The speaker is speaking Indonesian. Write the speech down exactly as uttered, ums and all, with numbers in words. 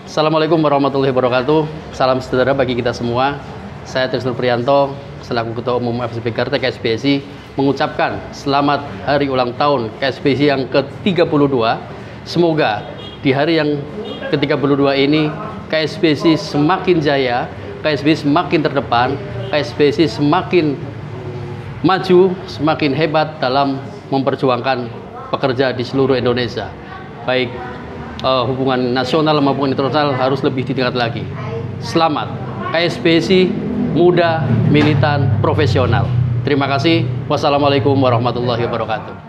Assalamualaikum warahmatullahi wabarakatuh. Salam sejahtera bagi kita semua. Saya Trisno Prianto, selaku Ketua Umum F S B Garda K S B S I, mengucapkan selamat hari ulang tahun K S B S I yang ke tiga puluh dua. Semoga di hari yang ke tiga puluh dua ini K S B S I semakin jaya, K S B S I semakin terdepan, K S B S I semakin maju, semakin hebat dalam memperjuangkan pekerja di seluruh Indonesia. Baik uh, hubungan nasional maupun internasional harus lebih ditingkat lagi. Selamat K S B S I muda, militan, profesional. Terima kasih. Wassalamualaikum warahmatullahi wabarakatuh.